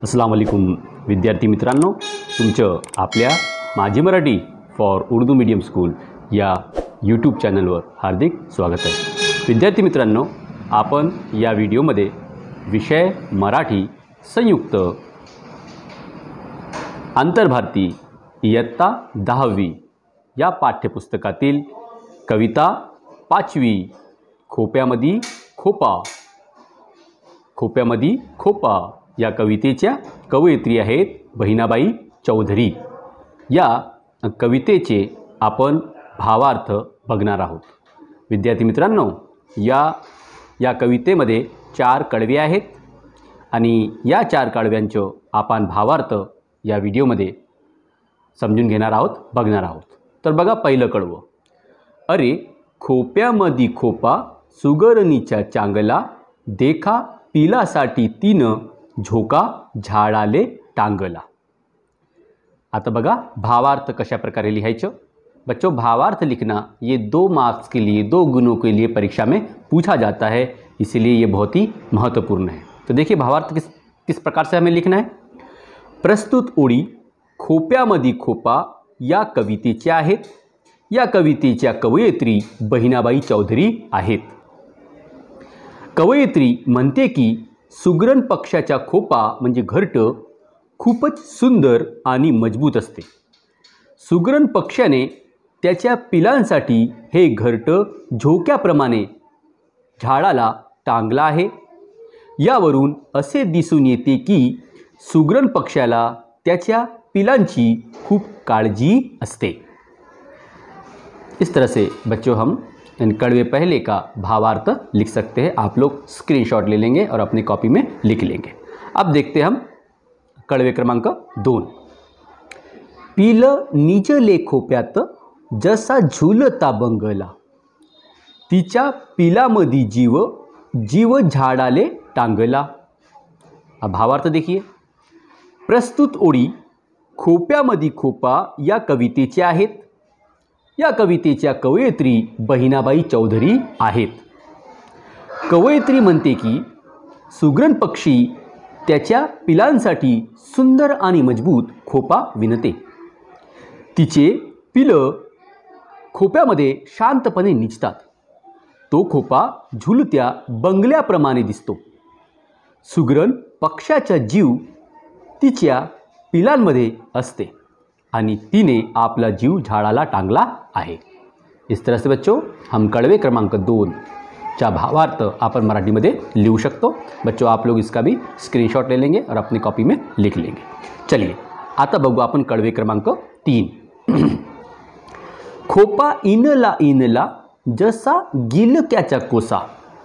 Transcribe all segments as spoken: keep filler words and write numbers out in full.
अस्सलाम वालेकुम विद्यार्थी मित्रांनो, तुमचं आपल्या माझी Marathi for Urdu medium school या यूट्यूब चॅनलवर हार्दिक स्वागत आहे। विद्यार्थी मित्रांनो, आपण या व्हिडिओमध्ये विषय मराठी संयुक्त आंतरभारती इयत्ता दहावी या पाठ्यपुस्तकातील कविता पाचवी खोप्यामध्ये खोपा खोप्यामध्ये खोपा या कवितेच्या कवयित्री आहेत बहिणाबाई चौधरी। या कवितेचे आपण भावार्थ बघणार आहोत। विद्यार्थी मित्रांनो, या या कवितेमध्ये चार कडवे आहेत आणि या चार कडव्यांचं आपण भावार्थ या व्हिडिओमध्ये समजून घेणार आहोत, बघणार आहोत। तर बघा पहिलं कडवं, अरे खोप्यामध्ये खोपा सुगरणीच्या चांगला, देखा पिलासाठी तीन झोका झाडाले टांगला। आता बघा भावार्थ कशा प्रकारे लिहायचं। बच्चों, भावार्थ लिखना ये दो मार्क्स के लिए, दो गुणों के लिए परीक्षा में पूछा जाता है, इसलिए ये बहुत ही महत्वपूर्ण है। तो देखिए भावार्थ किस किस प्रकार से हमें लिखना है। प्रस्तुत ओळी खोप्यामध्ये खोपा या कवितेच्या आहेत। या कवितेच्या कवयित्री बहिणाबाई चौधरी आहेत। कवयित्री म्हणते की सुगरण पक्षाचा खोपा म्हणजे घरटं खूपच सुंदर आणि मजबूत असते। सुगरण पक्षाने त्याच्या पिलांसाठी हे घरटं झोक्याप्रमाणे झाडाला टांगला आहे। यावरून असे दिसून येते की सुगरण पक्षाला त्याच्या पिलांची खूप काळजी असते। इस तरह से बच्चों हम इन कड़वे पहले का भावार्थ लिख सकते हैं। आप लोग स्क्रीनशॉट ले लेंगे और अपनी कॉपी में लिख लेंगे। अब देखते हैं हम कड़वे क्रमांक दोन। पिल निजले खोप्यात जसा झुलता बंगला, तिच्या पिलामधी जीव जीव झाडाले टांगला। अब भावार्थ देखिए। प्रस्तुत ओळी खोप्यामध्ये खोपा या कवितेच्या आहेत। या कवितेच्या कवयित्री बहिणाबाई चौधरी आहेत। कवयित्री म्हणते की सुगरण पक्षी त्याच्या पिलांसाठी सुंदर आणि मजबूत खोपा विणते। तिचे पिलं खोप्यामध्ये शांतपणे निजतात। तो खोपा झुलत्या बंगल्याप्रमाणे दिसतो। सुगरण पक्षाचा जीव तिच्या पिलांमध्ये असते आणि तिने आपला जीव झाडाला टांगला आहे। इस तरह से बच्चों हम कड़वे क्रमांक दोन चा भावार्थ अपन मराठी में लिखू शकतो। बच्चों, आप लोग इसका भी स्क्रीनशॉट ले लेंगे और अपनी कॉपी में लिख लेंगे। चलिए आता बघू आपण कड़वे क्रमांक तीन। खोपा इनला इनला जसा गिलक्याचा कोसा,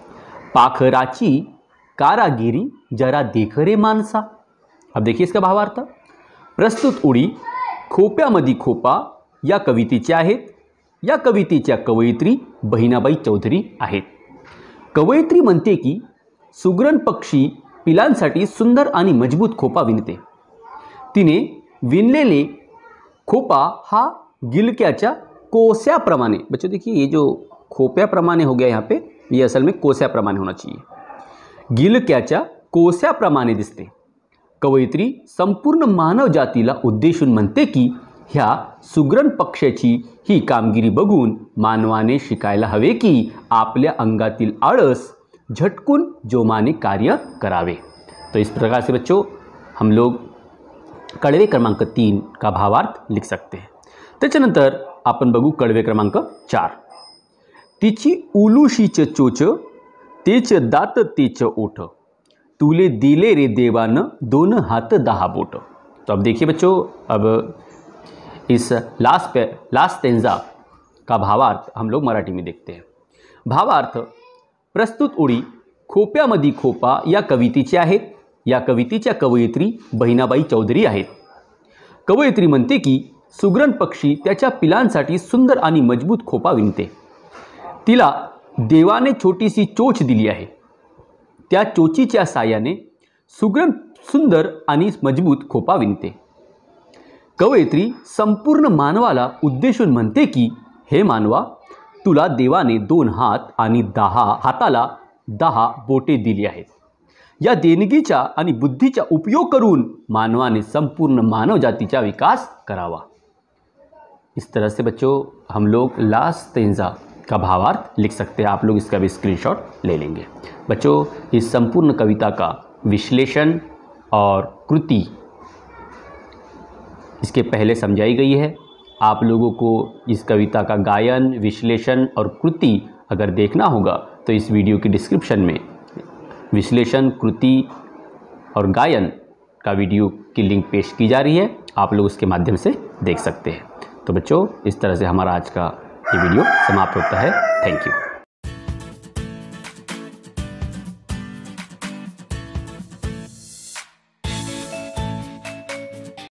पाखराची कारागिरी जरा देख रे मानसा। अब देखिए इसका भावार्थ। प्रस्तुत ओळी खोप्यामध्ये खोपा या कवितेच्या आहेत। या कवितेच्या कवयित्री बहिणाबाई चौधरी आहेत। कवयित्री म्हणते की सुगरण पक्षी पिलांसाठी सुंदर आणि मजबूत खोपा विणते। तिने विणलेले खोपा हा गिलक्याच्या कोस्याप्रमाणे, बच्चों देखिए ये जो खोप्याप्रमाणे हो गया यहाँ पे, ये असल में कोस्याप्रमाणे होना चाहिए। गिलक्याच्या कोस्याप्रमाणे दिसते। कवयित्री संपूर्ण मानव जातीला उद्देशून म्हणते की ह्या सुगरण पक्षाची ही कामगिरी बघून मानवाने शिकायला हवे की आपल्या अंगातील आळस झटकून जोमाने कार्य करावे। तो इस प्रकार से बच्चों हम लोग कड़वे क्रमांक तीन का भावार्थ लिख सकते हैं। त्याच्यानंतर आपण बघू कड़वे क्रमांक चार। तिची उलुशीच चोच, तेच दात तेच ओठ, तुले दिले रे देवान दोन हाथ दहा बोट। तो अब देखिए बच्चों, अब इस लास्ट पे लास्ट तेंजा का भावार्थ हम लोग मराठी में देखते हैं। भावार्थ। प्रस्तुत ओळी खोप्यामध्ये खोपा या कवितेच्या आहेत। या कवितेच्या कवयित्री बहिणाबाई चौधरी आहेत। कवयित्री म्हणते की सुगरण पक्षी त्याच्या पिलांसाठी सुंदर आणि मजबूत खोपा विणते। तिला देवाने छोटीशी चोच दिली आहे। त्या चोचीच्या साहाय्याने सुगरण सुंदर आणि मजबूत खोपा विणते। कवयित्री संपूर्ण मानवाला उद्देशून म्हणते की हे मानवा, तुला देवाने दोन हात आणि दहा हाताला दहा बोटे दिली आहेत। या देणगीचा आणि बुद्धीचा उपयोग करून मानवाने संपूर्ण मानव जातीचा विकास करावा। इस तरह से बच्चों हम लोग ला स्तेंजा का भावार्थ लिख सकते हैं। आप लोग इसका भी स्क्रीनशॉट ले लेंगे। बच्चों इस संपूर्ण कविता का विश्लेषण और कृति इसके पहले समझाई गई है। आप लोगों को इस कविता का गायन, विश्लेषण और कृति अगर देखना होगा तो इस वीडियो की डिस्क्रिप्शन में विश्लेषण, कृति और गायन का वीडियो की लिंक पेश की जा रही है, आप लोग उसके माध्यम से देख सकते हैं। तो बच्चों इस तरह से हमारा आज का ये वीडियो समाप्त होता है। Thank you.